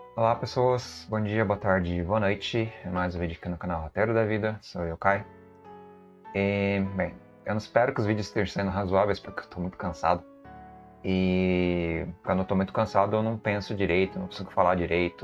Olá pessoas, bom dia, boa tarde, boa noite. É mais um vídeo aqui no canal Roteiro da Vida, sou eu, Kai. Bem, eu não espero que os vídeos estejam sendo razoáveis porque eu tô muito cansado. E quando eu tô muito cansado eu não penso direito, não consigo falar direito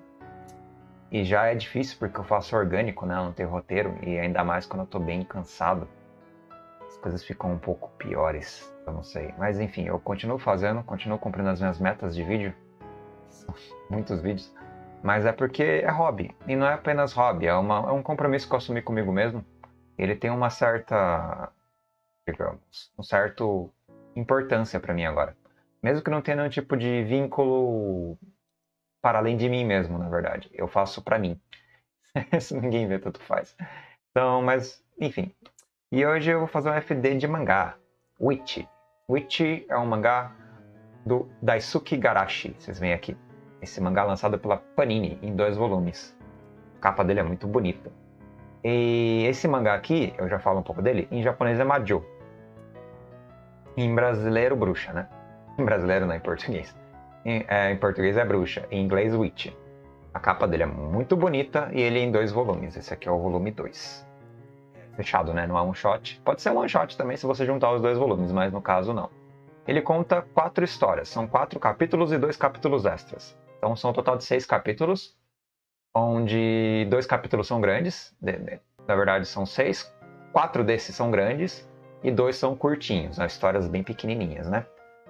e já é difícil porque eu faço orgânico, né? Eu não tenho roteiro e ainda mais quando eu tô bem cansado. As coisas ficam um pouco piores, eu não sei. Mas enfim, eu continuo fazendo, continuo cumprindo as minhas metas de vídeo. São muitos vídeos. Mas é porque é hobby. E não é apenas hobby, é um compromisso que eu assumi comigo mesmo. Ele tem uma certa, digamos, um certo importância para mim agora. Mesmo que não tenha nenhum tipo de vínculo para além de mim mesmo, na verdade. Eu faço para mim. Se ninguém vê, tanto faz. Então, mas, enfim. E hoje eu vou fazer um FD de mangá. Witch. Witch é um mangá do Daisuke Garashi. Vocês veem aqui. Esse mangá lançado pela Panini em 2 volumes. A capa dele é muito bonita. E esse mangá aqui, eu já falo um pouco dele, em japonês é Majo. Em brasileiro, bruxa, né? Em brasileiro não, em português. Em português é bruxa, em inglês witch. A capa dele é muito bonita e ele é em 2 volumes. Esse aqui é o volume 2. Fechado, né? Não é um shot. Pode ser um one shot também se você juntar os 2 volumes, mas no caso não. Ele conta 4 histórias. São 4 capítulos e 2 capítulos extras. Então são um total de 6 capítulos, onde 2 capítulos são grandes. Na verdade são 6. 4 desses são grandes e 2 são curtinhos, né? Histórias bem pequenininhas, né?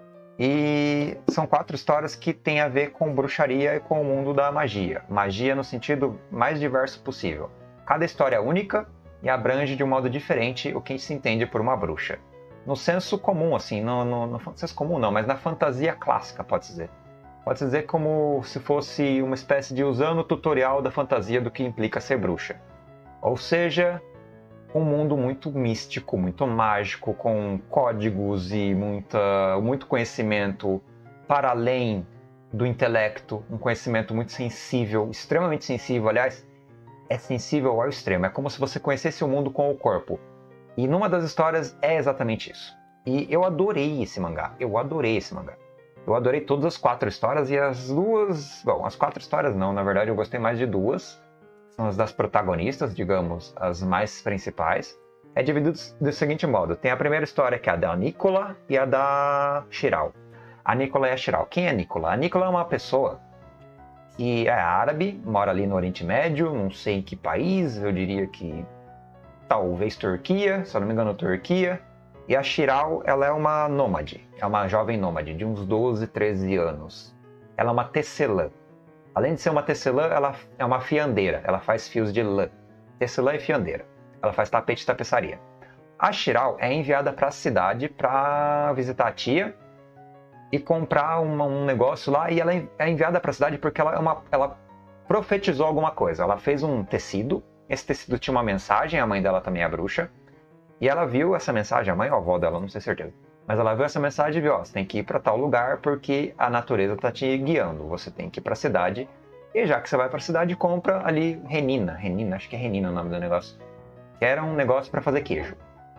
E são 4 histórias que têm a ver com bruxaria e com o mundo da magia. Magia no sentido mais diverso possível. Cada história é única e abrange de um modo diferente o que se entende por uma bruxa. No senso comum, assim, no senso comum não, mas na fantasia clássica, pode-se dizer. Pode-se dizer como se fosse uma espécie de usando o tutorial da fantasia do que implica ser bruxa. Ou seja, um mundo muito místico, muito mágico, com códigos e muito conhecimento para além do intelecto, um conhecimento muito sensível, extremamente sensível, aliás, é sensível ao extremo, é como se você conhecesse o mundo com o corpo. E numa das histórias é exatamente isso. E eu adorei esse mangá, eu adorei esse mangá. Eu adorei todas as 4 histórias e as 2... Bom, as 4 histórias não, na verdade eu gostei mais de 2. São as das protagonistas, digamos, as mais principais. É dividido do seguinte modo. Tem a primeira história, que é a da Nicola e a da Chiral. A Nicola e a Chiral. Quem é a Nicola? A Nicola é uma pessoa que é árabe, mora ali no Oriente Médio, não sei em que país, eu diria que talvez Turquia, se eu não me engano Turquia. E a Chiral, ela é uma nômade, é uma jovem nômade de uns 12, 13 anos. Ela é uma tecelã. Além de ser uma tecelã, ela é uma fiandeira. Ela faz fios de lã. Tecelã e fiandeira. Ela faz tapete e tapeçaria. A Chiral é enviada para a cidade para visitar a tia e comprar um negócio lá. E ela é enviada para a cidade porque ela profetizou alguma coisa. Ela fez um tecido. Esse tecido tinha uma mensagem. A mãe dela também é bruxa. E ela viu essa mensagem. A mãe ou a avó dela, não sei certeza. Mas ela viu essa mensagem e viu, ó, você tem que ir para tal lugar porque a natureza está te guiando. Você tem que ir para a cidade. E já que você vai para a cidade, compra ali renina. Renina, acho que é renina o nome do negócio. Que era um negócio para fazer queijo.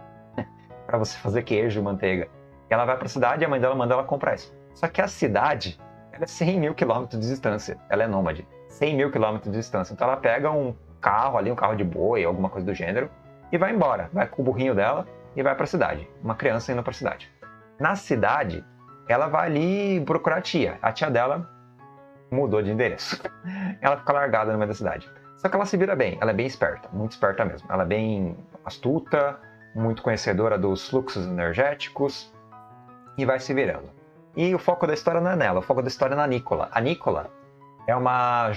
Para você fazer queijo, manteiga. E ela vai para a cidade e a mãe dela manda ela comprar isso. Só que a cidade, ela é 100 mil quilômetros de distância. Ela é nômade. 100 mil quilômetros de distância. Então ela pega um carro ali, um carro de boi, alguma coisa do gênero, e vai embora. Vai com o burrinho dela e vai para a cidade. Uma criança indo para a cidade. Na cidade, ela vai ali procurar a tia. A tia dela mudou de endereço. Ela fica largada no meio da cidade. Só que ela se vira bem. Ela é bem esperta. Muito esperta mesmo. Ela é bem astuta, muito conhecedora dos fluxos energéticos e vai se virando. E o foco da história não é nela. O foco da história é na Nicola. A Nicola é uma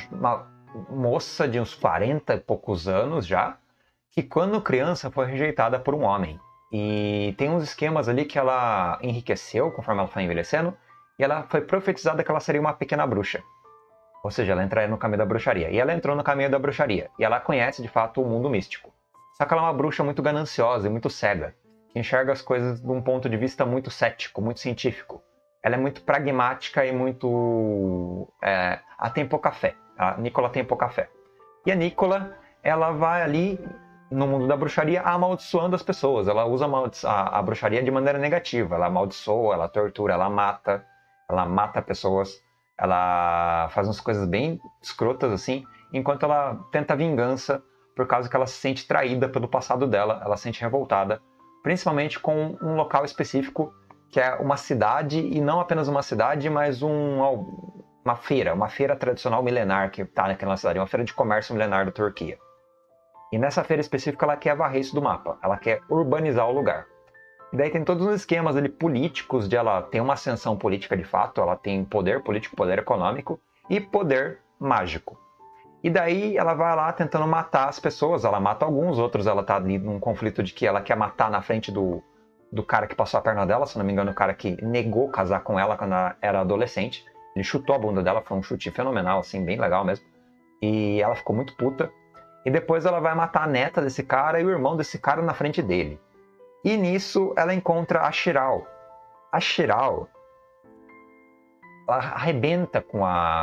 moça de uns 40 e poucos anos já, que quando criança foi rejeitada por um homem. E tem uns esquemas ali que ela enriqueceu conforme ela foi envelhecendo, e ela foi profetizada que ela seria uma pequena bruxa. Ou seja, ela entraria no caminho da bruxaria. E ela entrou no caminho da bruxaria. E ela conhece, de fato, o mundo místico. Só que ela é uma bruxa muito gananciosa e muito cega, que enxerga as coisas de um ponto de vista muito cético, muito científico. Ela é muito pragmática e muito... a tempo café. A Nicola tem pouca fé. E a Nicola, ela vai ali no mundo da bruxaria amaldiçoando as pessoas. Ela usa a bruxaria de maneira negativa. Ela amaldiçoa, ela tortura, ela mata pessoas. Ela faz umas coisas bem escrotas assim, enquanto ela tenta vingança por causa que ela se sente traída pelo passado dela, ela se sente revoltada, principalmente com um local específico que é uma cidade, e não apenas uma cidade, mas uma feira tradicional milenar que está naquela cidade, uma feira de comércio milenar da Turquia. E nessa feira específica ela quer varrer isso do mapa, ela quer urbanizar o lugar. E daí tem todos os esquemas ali políticos de ela ter uma ascensão política de fato, ela tem poder político, poder econômico e poder mágico. E daí ela vai lá tentando matar as pessoas, ela mata alguns, outros ela tá ali num conflito de que ela quer matar na frente do cara que passou a perna dela, se não me engano, o cara que negou casar com ela quando ela era adolescente. Ele chutou a bunda dela, foi um chute fenomenal, assim, bem legal mesmo. E ela ficou muito puta. E depois ela vai matar a neta desse cara e o irmão desse cara na frente dele. E nisso ela encontra a Chiral. A Chiral, ela arrebenta com a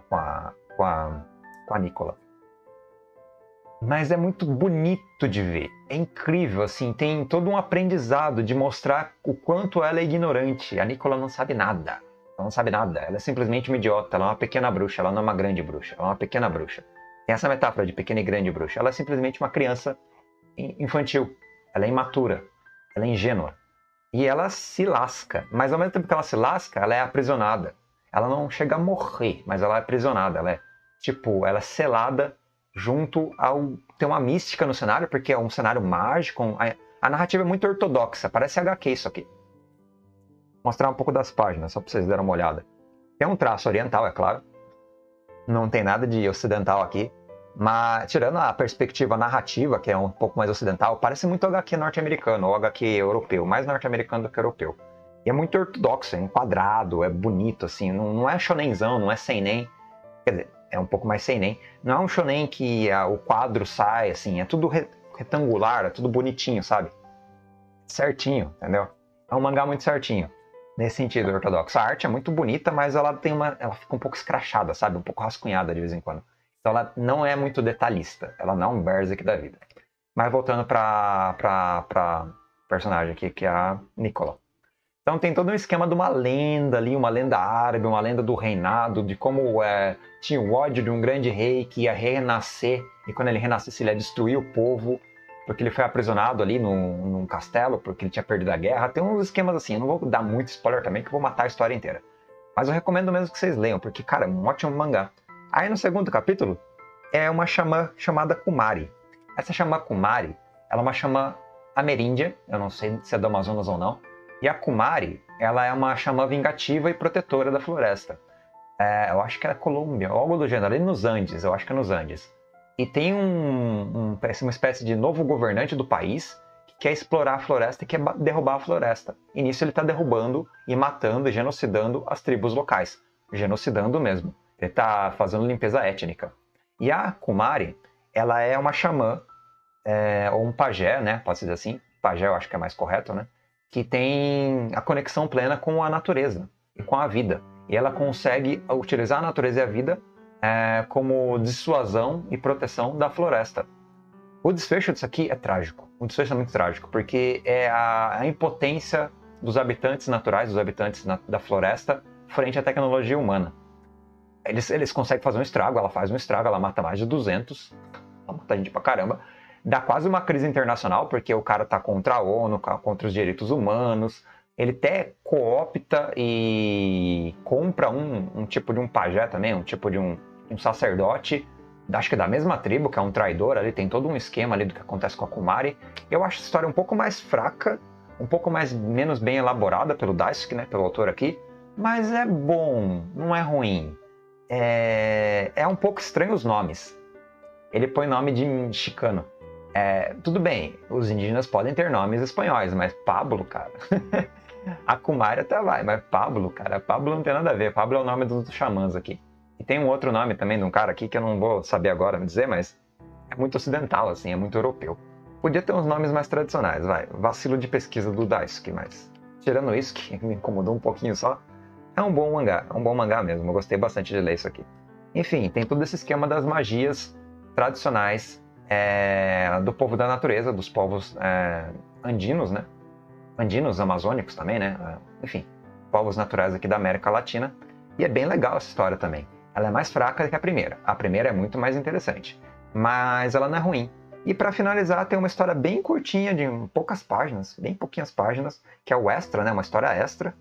Nicola. Mas é muito bonito de ver. É incrível, assim, tem todo um aprendizado de mostrar o quanto ela é ignorante. A Nicola não sabe nada. Ela não sabe nada. Ela é simplesmente uma idiota. Ela é uma pequena bruxa. Ela não é uma grande bruxa. Ela é uma pequena bruxa. Tem essa metáfora de pequena e grande bruxa. Ela é simplesmente uma criança infantil. Ela é imatura. Ela é ingênua. E ela se lasca. Mas ao mesmo tempo que ela se lasca, ela é aprisionada. Ela não chega a morrer, mas ela é aprisionada. Ela é selada junto ao... Tem uma mística no cenário, porque é um cenário mágico. A narrativa é muito ortodoxa. Parece HQ isso aqui. Vou mostrar um pouco das páginas, só para vocês darem uma olhada. Tem um traço oriental, é claro. Não tem nada de ocidental aqui. Mas, tirando a perspectiva narrativa, que é um pouco mais ocidental, parece muito HQ norte-americano ou HQ europeu. Mais norte-americano do que europeu. E é muito ortodoxo, é enquadrado, é bonito, assim. Não é shonenzão, não é seinen. Quer dizer, é um pouco mais seinen. Não é um shonen que o quadro sai, assim. É tudo retangular, é tudo bonitinho, sabe? Certinho, entendeu? É um mangá muito certinho. Nesse sentido ortodoxo. A arte é muito bonita, mas ela fica um pouco escrachada, sabe? Um pouco rascunhada de vez em quando. Então ela não é muito detalhista. Ela não é um Berserk da vida. Mas voltando pra personagem aqui, que é a Nicola. Então tem todo um esquema de uma lenda ali, uma lenda árabe, uma lenda do reinado, de como tinha o ódio de um grande rei que ia renascer, e quando ele renascesse ele ia destruir o povo, porque ele foi aprisionado ali num castelo, porque ele tinha perdido a guerra. Tem uns esquemas assim, eu não vou dar muito spoiler também, que eu vou matar a história inteira. Mas eu recomendo mesmo que vocês leiam, porque, cara, é um ótimo mangá. Aí no segundo capítulo, é uma xamã chamada Kumari. Essa xamã Kumari, ela é uma xamã ameríndia, eu não sei se é do Amazonas ou não. E a Kumari, ela é uma xamã vingativa e protetora da floresta. Eu acho que é Colômbia, algo do gênero, ali nos Andes, eu acho que é nos Andes. E tem uma espécie de novo governante do país que quer explorar a floresta e quer derrubar a floresta. E nisso ele está derrubando e matando e genocidando as tribos locais. Genocidando mesmo. Ele está fazendo limpeza étnica. E a Kumari, ela é uma xamã, ou um pajé, né? Pode dizer assim. Pajé eu acho que é mais correto, né? Que tem a conexão plena com a natureza e com a vida. E ela consegue utilizar a natureza e a vida como dissuasão e proteção da floresta. O desfecho disso aqui é trágico. O desfecho é muito trágico, porque é a impotência dos habitantes naturais, dos habitantes da floresta, frente à tecnologia humana. Eles conseguem fazer um estrago, ela faz um estrago, ela mata mais de 200, ela mata gente pra caramba. Dá quase uma crise internacional, porque o cara tá contra a ONU, contra os direitos humanos. Ele até coopta e compra um tipo de um pajé também, um tipo de um sacerdote, acho que da mesma tribo, que é um traidor ali, tem todo um esquema ali do que acontece com a Kumari. Eu acho a história um pouco mais fraca, um pouco menos bem elaborada pelo Daisuke, né, pelo autor aqui, mas é bom, não é ruim. É um pouco estranho os nomes. Ele põe nome de mexicano. Tudo bem, os indígenas podem ter nomes espanhóis, mas Pablo, cara... A Kumari até vai, mas Pablo, cara, Pablo não tem nada a ver. Pablo é o nome dos xamãs aqui. E tem um outro nome também de um cara aqui que eu não vou saber agora me dizer, mas é muito ocidental, assim, é muito europeu. Podia ter uns nomes mais tradicionais, vai. Vacilo de pesquisa do Daisuke, mas tirando isso, que me incomodou um pouquinho só, é um bom mangá mesmo. Eu gostei bastante de ler isso aqui. Enfim, tem todo esse esquema das magias tradicionais do povo da natureza, dos povos andinos, né? Andinos, amazônicos também, né? Enfim, povos naturais aqui da América Latina. E é bem legal essa história também. Ela é mais fraca que a primeira. A primeira é muito mais interessante. Mas ela não é ruim. E para finalizar, tem uma história bem curtinha, de poucas páginas, bem pouquinhas páginas, que é o extra, né? Uma história extra.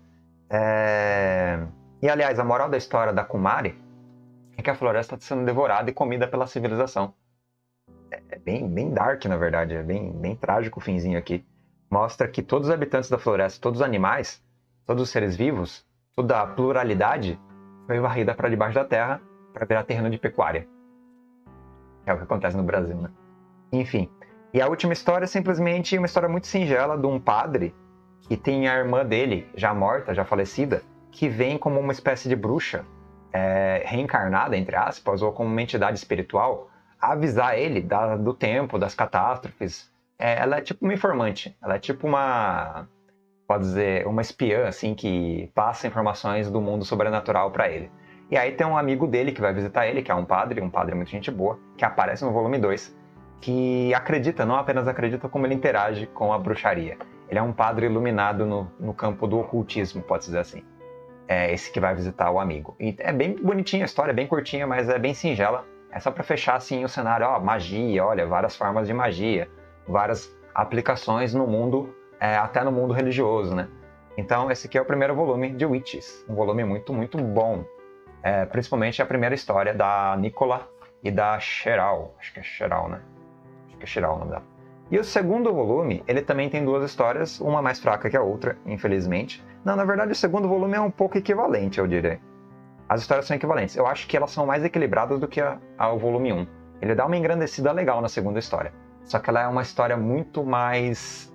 E aliás, a moral da história da Kumari é que a floresta está sendo devorada e comida pela civilização. É bem dark, na verdade, é bem trágico o finzinho aqui. Mostra que todos os habitantes da floresta, todos os animais, todos os seres vivos, toda a pluralidade foi varrida para debaixo da terra para virar terreno de pecuária. É o que acontece no Brasil, né? Enfim. E a última história é simplesmente uma história muito singela de um padre que tem a irmã dele, já morta, já falecida, que vem como uma espécie de bruxa, reencarnada, entre aspas, ou como uma entidade espiritual, avisar ele do tempo, das catástrofes. Ela é tipo uma informante, ela é tipo uma, pode dizer, uma espiã, assim, que passa informações do mundo sobrenatural para ele. E aí tem um amigo dele que vai visitar ele, que é um padre muito gente boa, que aparece no volume 2, que acredita, não apenas acredita, como ele interage com a bruxaria. Ele é um padre iluminado no campo do ocultismo, pode dizer assim. É esse que vai visitar o amigo. E é bem bonitinha a história, é bem curtinha, mas é bem singela. É só para fechar assim o cenário, magia, olha, várias formas de magia, várias aplicações no mundo, até no mundo religioso, né? Então esse aqui é o primeiro volume de Witches, um volume muito, muito bom. Principalmente a primeira história da Nicola e da Cheryl. Acho que é Cheryl, né? Acho que é Cheryl o nome dela. E o segundo volume, ele também tem duas histórias, uma mais fraca que a outra, infelizmente. Não, na verdade o segundo volume é um pouco equivalente, eu diria. As histórias são equivalentes. Eu acho que elas são mais equilibradas do que ao volume 1. Ele dá uma engrandecida legal na segunda história. Só que ela é uma história muito mais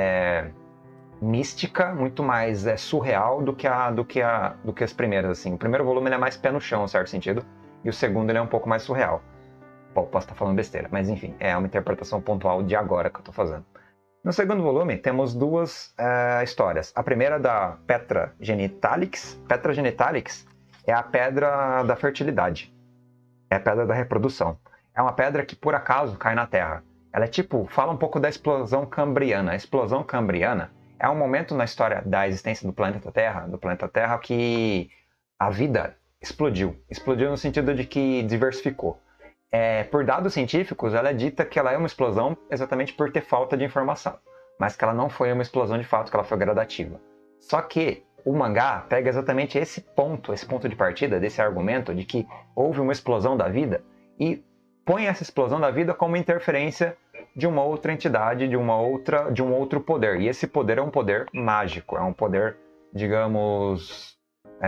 mística, muito mais surreal do que as primeiras. Assim. O primeiro volume ele é mais pé no chão, em certo sentido. E o segundo ele é um pouco mais surreal. Posso estar falando besteira, mas enfim, é uma interpretação pontual de agora que eu estou fazendo. No segundo volume, temos duas histórias. A primeira da Petra Genitalix. Petra Genitalix é a pedra da fertilidade. É a pedra da reprodução. É uma pedra que, por acaso, cai na Terra. Ela é tipo, fala um pouco da explosão cambriana. A explosão cambriana é um momento na história da existência do planeta Terra, que a vida explodiu. Explodiu no sentido de que diversificou. Por dados científicos, ela é dita que ela é uma explosão exatamente por ter falta de informação, mas que ela não foi uma explosão de fato, que ela foi gradativa. Só que o mangá pega exatamente esse ponto de partida desse argumento de que houve uma explosão da vida e põe essa explosão da vida como interferência de uma outra entidade, de um outro poder. E esse poder é um poder mágico, é um poder, digamos,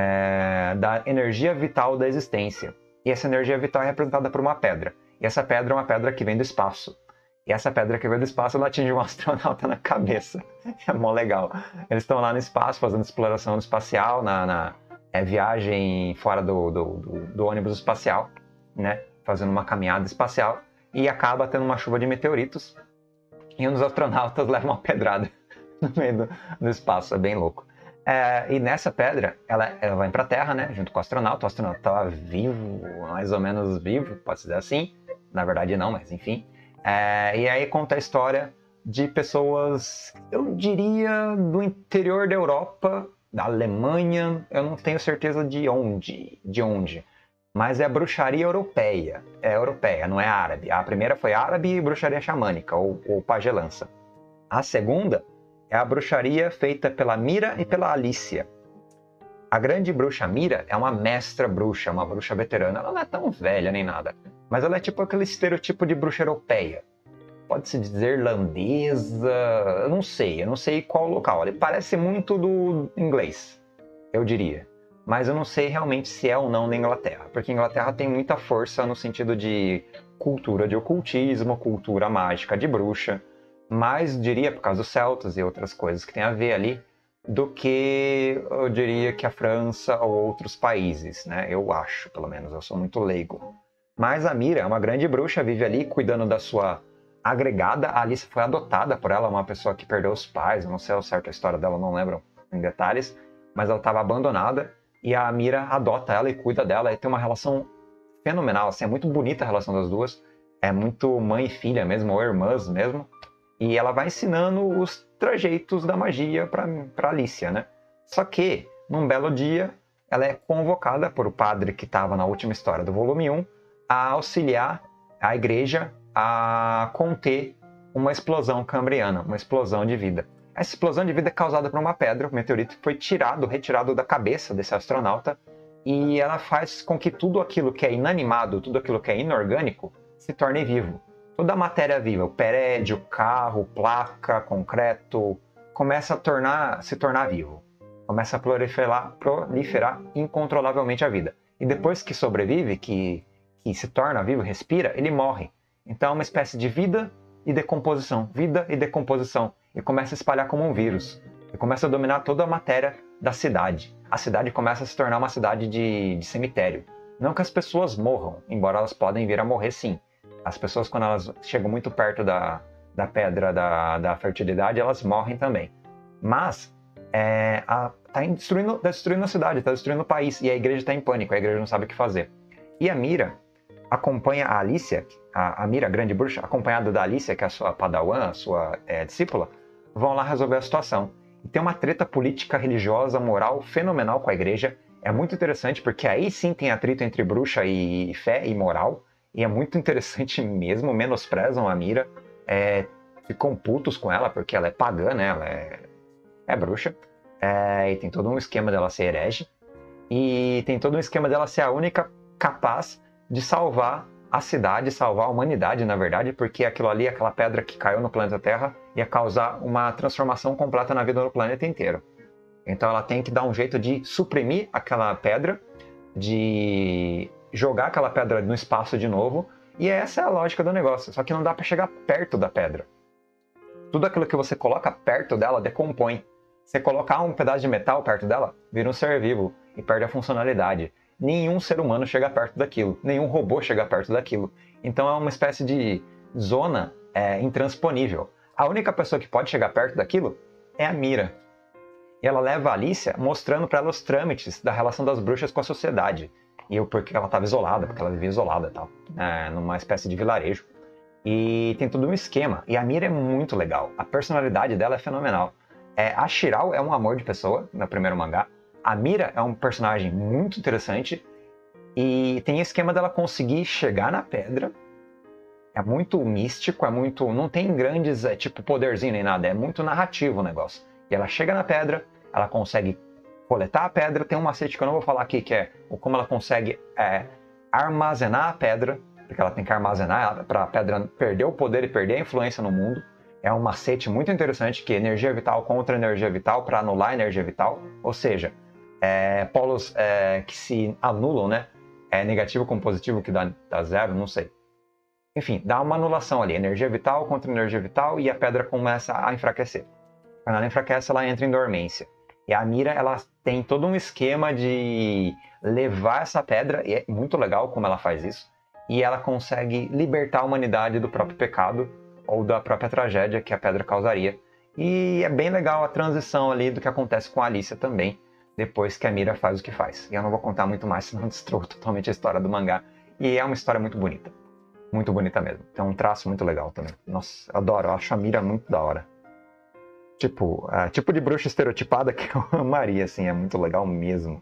da energia vital da existência. E essa energia vital é representada por uma pedra. E essa pedra é uma pedra que vem do espaço. E essa pedra que vem do espaço, ela atinge um astronauta na cabeça. É mó legal. Eles estão lá no espaço, fazendo exploração espacial, na viagem fora do ônibus espacial, né? Fazendo uma caminhada espacial. E acaba tendo uma chuva de meteoritos. E um dos astronautas leva uma pedrada no meio do espaço. É bem louco. E nessa pedra, ela vai para a Terra, né, junto com o astronauta. O astronauta estava vivo, mais ou menos vivo, pode dizer assim. Na verdade não, mas enfim. E aí conta a história de pessoas, eu diria, do interior da Europa, da Alemanha. Eu não tenho certeza de onde. Mas é a bruxaria europeia. É europeia, não é árabe. A primeira foi árabe e bruxaria xamânica, ou pagelança. A segunda é a bruxaria feita pela Mira e pela Alicia. A grande bruxa Mira é uma mestra bruxa, uma bruxa veterana. Ela não é tão velha nem nada, mas ela é tipo aquele estereotipo de bruxa europeia. Pode-se dizer irlandesa, eu não sei qual local. Ele parece muito do inglês, eu diria. Mas eu não sei realmente se é ou não na Inglaterra, porque a Inglaterra tem muita força no sentido de cultura de ocultismo, cultura mágica de bruxa, mais, diria, por causa dos celtas e outras coisas que tem a ver ali, do que, eu diria, que a França ou outros países, né? Eu acho, pelo menos, eu sou muito leigo. Mas a Mira é uma grande bruxa, vive ali cuidando da sua agregada. A Alice foi adotada por ela, uma pessoa que perdeu os pais, eu não sei ao certo a história dela, não lembro em detalhes, mas ela estava abandonada e a Mira adota ela e cuida dela e tem uma relação fenomenal, assim, é muito bonita a relação das duas, é muito mãe e filha mesmo, ou irmãs mesmo. E ela vai ensinando os trajeitos da magia para Alicia, né? Só que, num belo dia, ela é convocada por o padre que estava na última história do volume 1 a auxiliar a igreja a conter uma explosão cambriana, uma explosão de vida. Essa explosão de vida é causada por uma pedra, o meteorito foi retirado da cabeça desse astronauta, e ela faz com que tudo aquilo que é inanimado, tudo aquilo que é inorgânico, se torne vivo. Toda a matéria viva, o prédio, carro, placa, concreto, começa a se tornar vivo. Começa a proliferar incontrolavelmente a vida. E depois que sobrevive, que se torna vivo, respira, ele morre. Então é uma espécie de vida e decomposição, e começa a espalhar como um vírus. E começa a dominar toda a matéria da cidade. A cidade começa a se tornar uma cidade de cemitério. Não que as pessoas morram, embora elas podem vir a morrer sim. As pessoas, quando elas chegam muito perto da pedra da fertilidade, elas morrem também. Mas está destruindo a cidade, está destruindo o país, e a igreja está em pânico, a igreja não sabe o que fazer. E a Mira acompanha a Alicia, a Mira, a grande bruxa, acompanhada da Alicia, que é a sua padawan, a sua discípula, vão lá resolver a situação. E tem uma treta política, religiosa, moral fenomenal com a igreja. É muito interessante, porque aí sim tem atrito entre bruxa e fé e moral. E é muito interessante mesmo, menosprezam a Mira. Ficam putos com ela, porque ela é pagã, né? Ela é bruxa. E tem todo um esquema dela ser herege. E tem todo um esquema dela ser a única capaz de salvar a cidade, salvar a humanidade, na verdade, porque aquilo ali, aquela pedra que caiu no planeta Terra, ia causar uma transformação completa na vida do planeta inteiro. Então ela tem que dar um jeito de suprimir aquela pedra, de jogar aquela pedra no espaço de novo, e essa é a lógica do negócio, só que não dá para chegar perto da pedra. Tudo aquilo que você coloca perto dela decompõe. Você colocar um pedaço de metal perto dela, vira um ser vivo e perde a funcionalidade. Nenhum ser humano chega perto daquilo, nenhum robô chega perto daquilo. Então é uma espécie de zona intransponível. A única pessoa que pode chegar perto daquilo é a Mira. E ela leva a Alicia mostrando para ela os trâmites da relação das bruxas com a sociedade. E porque ela estava isolada, porque ela vivia isolada e tal, numa espécie de vilarejo. E tem todo um esquema. E a Mira é muito legal. A personalidade dela é fenomenal. A Shirao é um amor de pessoa no primeiro mangá. A Mira é um personagem muito interessante e tem esquema dela conseguir chegar na pedra. É muito místico, não tem grandes tipo poderzinho nem nada, é muito narrativo o negócio. E ela chega na pedra, ela consegue coletar a pedra, tem um macete que eu não vou falar aqui, que é como ela consegue armazenar a pedra, porque ela tem que armazenar para a pedra perder o poder e perder a influência no mundo. É um macete muito interessante, que é energia vital contra energia vital para anular a energia vital, ou seja, polos que se anulam, né? Negativo com positivo que dá zero, não sei. Enfim, dá uma anulação ali, energia vital contra energia vital, e a pedra começa a enfraquecer. Quando ela enfraquece, ela entra em dormência. E a Mira, ela tem todo um esquema de levar essa pedra, e é muito legal como ela faz isso, e ela consegue libertar a humanidade do próprio pecado, ou da própria tragédia que a pedra causaria. E é bem legal a transição ali do que acontece com a Alicia também, depois que a Mira faz o que faz. E eu não vou contar muito mais, senão destruo totalmente a história do mangá. E é uma história muito bonita. Muito bonita mesmo. Tem um traço muito legal também. Nossa, adoro. Eu acho a Mira muito da hora. Tipo de bruxa estereotipada que eu amaria, assim. É muito legal mesmo.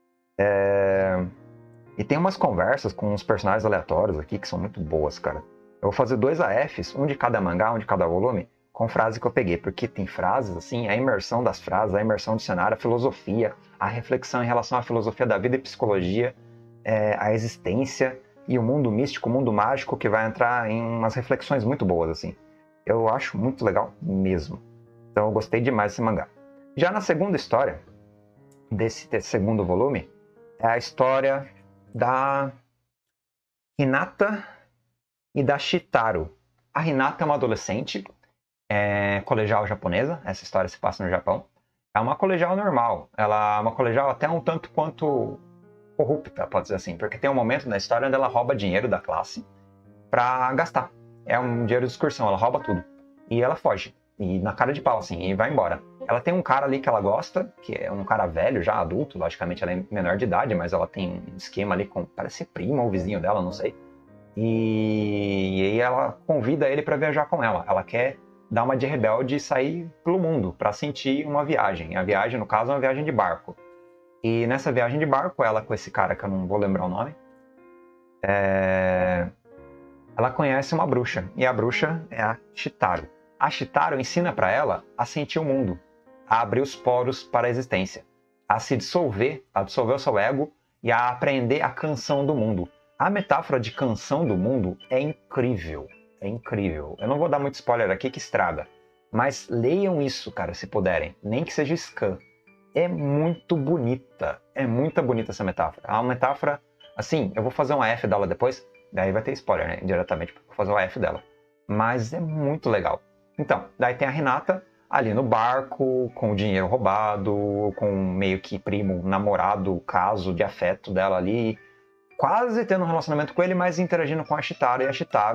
E tem umas conversas com uns personagens aleatórios aqui que são muito boas, cara. Eu vou fazer 2 AFs, um de cada mangá, um de cada volume, com frase que eu peguei, porque tem frases, assim, a imersão das frases, a imersão do cenário, a filosofia, a reflexão em relação à filosofia da vida e psicologia, a existência e o mundo místico, o mundo mágico, que vai entrar em umas reflexões muito boas, assim. Eu acho muito legal mesmo. Então eu gostei demais desse mangá. Já na segunda história, desse segundo volume, é a história da Hinata e da Shitaro. A Hinata é uma adolescente, colegial japonesa, essa história se passa no Japão. É uma colegial normal, ela é uma colegial até um tanto quanto corrupta, pode dizer assim, porque tem um momento na história onde ela rouba dinheiro da classe pra gastar. É um dinheiro de excursão, ela rouba tudo. E ela foge, e na cara de pau, assim, e vai embora. Ela tem um cara ali que ela gosta, que é um cara velho, já adulto, logicamente ela é menor de idade, mas ela tem um esquema ali com, parece primo ou vizinho dela, não sei. E aí ela convida ele para viajar com ela. Ela quer dar uma de rebelde e sair pelo mundo para sentir uma viagem. A viagem, no caso, é uma viagem de barco. E nessa viagem de barco, ela com esse cara que eu não vou lembrar o nome, ela conhece uma bruxa. E a bruxa é a Chitaro. A Chitaro ensina para ela a sentir o mundo, a abrir os poros para a existência, a se dissolver, a dissolver o seu ego e a aprender a canção do mundo. A metáfora de canção do mundo é incrível. É incrível. Eu não vou dar muito spoiler aqui que estraga. Mas leiam isso, cara, se puderem. Nem que seja scan. É muito bonita. É muito bonita essa metáfora. É uma metáfora... Assim, eu vou fazer uma F dela depois. Daí vai ter spoiler, né? Diretamente. Vou fazer uma F dela. Mas é muito legal. Então, daí tem a Hinata ali no barco, com o dinheiro roubado, com meio que primo, namorado, caso de afeto dela ali, quase tendo um relacionamento com ele, mas interagindo com a Chitaro. E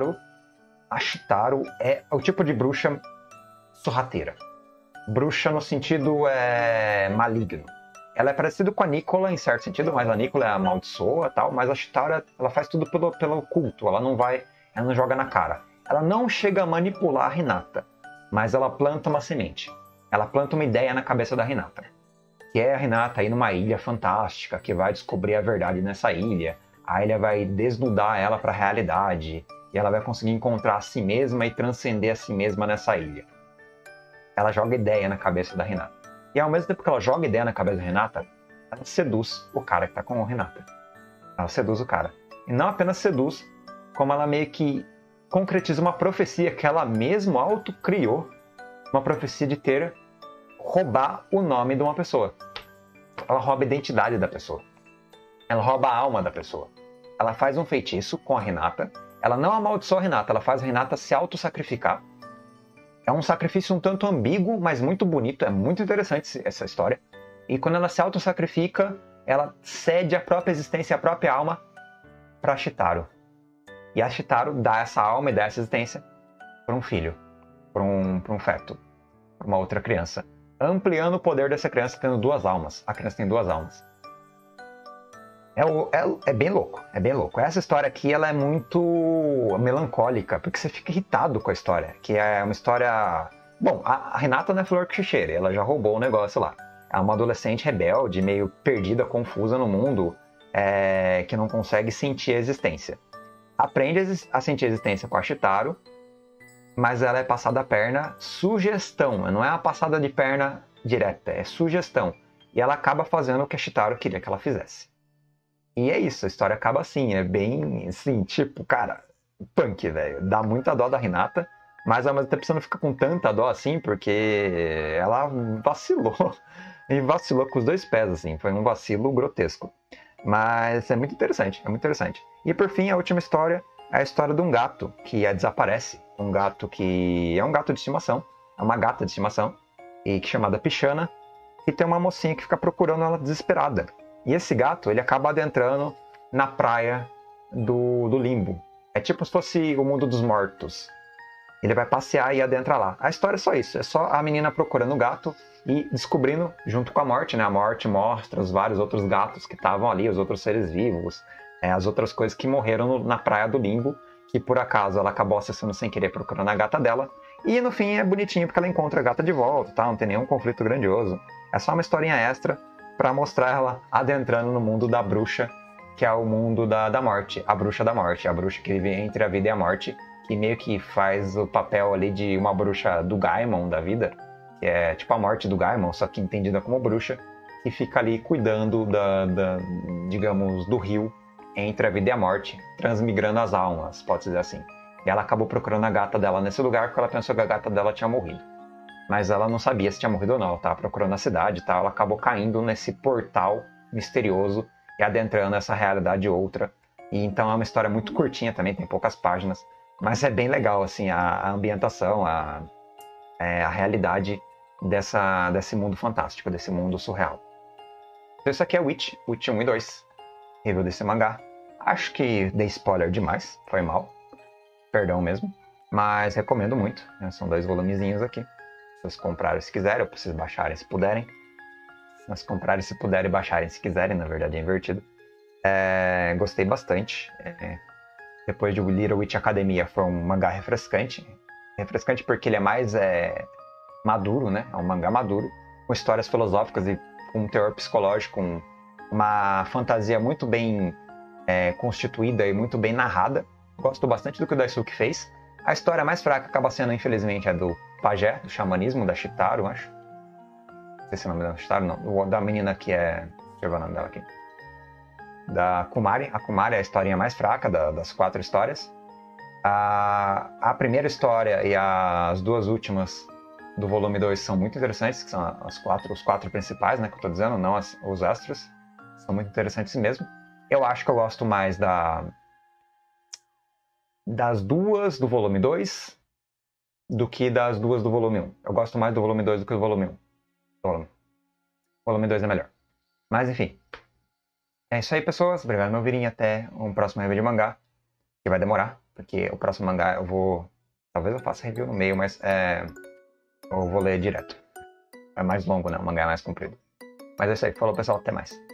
a Chitaro é o tipo de bruxa sorrateira. Bruxa no sentido maligno. Ela é parecida com a Nicola em certo sentido, mas a Nicola é amaldiçoa e tal, mas a Chitaro ela faz tudo pelo culto, ela não joga na cara. Ela não chega a manipular a Hinata, mas ela planta uma semente. Ela planta uma ideia na cabeça da Hinata, que é a Hinata ir numa ilha fantástica, que vai descobrir a verdade nessa ilha. A ilha vai desnudar ela para a realidade, e ela vai conseguir encontrar a si mesma e transcender a si mesma nessa ilha. Ela joga ideia na cabeça da Hinata. E ao mesmo tempo que ela joga ideia na cabeça da Hinata, ela seduz o cara que tá com a Hinata. Ela seduz o cara. E não apenas seduz, como ela meio que concretiza uma profecia que ela mesma autocriou. Uma profecia de roubar o nome de uma pessoa. Ela rouba a identidade da pessoa. Ela rouba a alma da pessoa. Ela faz um feitiço com a Hinata. Ela não amaldiçoa a Hinata, ela faz a Hinata se auto-sacrificar. É um sacrifício um tanto ambíguo, mas muito bonito. É muito interessante essa história. E quando ela se auto-sacrifica, ela cede a própria existência, a própria alma para a Chitaro. E a Chitaro dá essa alma e dá essa existência para um filho, para um feto, para uma outra criança. Ampliando o poder dessa criança tendo duas almas. A criança tem duas almas. É bem louco, é bem louco. Essa história aqui ela é muito melancólica, porque você fica irritado com a história. Que é uma história... Bom, a Hinata não é flor que cheira, ela já roubou o negócio lá. É uma adolescente rebelde, meio perdida, confusa no mundo, que não consegue sentir a existência. Aprende a sentir a existência com a Chitaro, mas ela é passada a perna sugestão. Não é uma passada de perna direta, é sugestão. E ela acaba fazendo o que a Chitaro queria que ela fizesse. E é isso, a história acaba assim, é bem assim, tipo, cara, punk, velho. Dá muita dó da Hinata, mas ao mesmo tempo você não fica com tanta dó assim, porque ela vacilou. E vacilou com os dois pés, assim, foi um vacilo grotesco. Mas é muito interessante, é muito interessante. E por fim, a última história é a história de um gato que desaparece. Um gato que é um gato de estimação, é uma gata de estimação, e que é chamada Pichana, e tem uma mocinha que fica procurando ela desesperada. E esse gato, ele acaba adentrando na praia do limbo. É tipo se fosse o mundo dos mortos. Ele vai passear e adentra lá. A história é só isso. É só a menina procurando o gato e descobrindo, junto com a morte, né? A morte mostra os vários outros gatos que estavam ali, os outros seres vivos, as outras coisas que morreram na praia do limbo, que por acaso ela acabou acessando sem querer procurando a gata dela. E no fim é bonitinho porque ela encontra a gata de volta, tá? Não tem nenhum conflito grandioso. É só uma historinha extra para mostrar ela adentrando no mundo da bruxa, que é o mundo da morte, a bruxa da morte, a bruxa que vive entre a vida e a morte, que meio que faz o papel ali de uma bruxa do Gaimon da vida, que é tipo a morte do Gaimon, só que entendida como bruxa, que fica ali cuidando digamos, do rio entre a vida e a morte, transmigrando as almas, pode-se dizer assim. E ela acabou procurando a gata dela nesse lugar porque ela pensou que a gata dela tinha morrido. Mas ela não sabia se tinha morrido ou não, ela estava procurando a cidade e tal, ela acabou caindo nesse portal misterioso e adentrando essa realidade outra. E então é uma história muito curtinha também, tem poucas páginas, mas é bem legal assim, a ambientação, a realidade desse mundo fantástico, desse mundo surreal. Então isso aqui é Witch 1 e 2, review desse mangá. Acho que dei spoiler demais, foi mal, perdão mesmo, mas recomendo muito, né? São 2 volumezinhos aqui. Se vocês comprarem se quiserem, ou vocês baixarem se puderem. Se vocês comprarem se puderem e baixarem se quiserem, na verdade é invertido. Gostei bastante. Depois de Little Witch Academia foi um mangá refrescante. Refrescante porque ele é mais maduro, né? É um mangá maduro, com histórias filosóficas e com um teor psicológico, uma fantasia muito bem constituída e muito bem narrada. Gosto bastante do que o Daisuke fez. A história mais fraca acaba sendo, infelizmente, a do pajé, do xamanismo, da Chitaro, acho. Não sei se é o nome da Chitaro, não. Da menina que é... Deixa eu ver o nome dela aqui. Da Kumari. A Kumari é a historinha mais fraca das 4 histórias. A primeira história e as 2 últimas do volume 2 são muito interessantes, que são os 4 principais, né, que eu tô dizendo, não os extras. São muito interessantes mesmo. Eu acho que eu gosto mais das 2 do volume 2 do que das 2 do volume 1. Eu gosto mais do volume 2 do que do volume 1. O volume 2 é melhor. Mas enfim. É isso aí, pessoas. Obrigado por me ouvirem. Até um próximo review de mangá. Que vai demorar, porque o próximo mangá eu vou... Talvez eu faça review no meio, mas eu vou ler direto. É mais longo, né? O mangá é mais comprido. Mas é isso aí. Falou, pessoal. Até mais.